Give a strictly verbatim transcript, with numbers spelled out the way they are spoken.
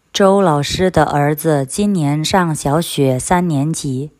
周老师的儿子今年上小学三年级。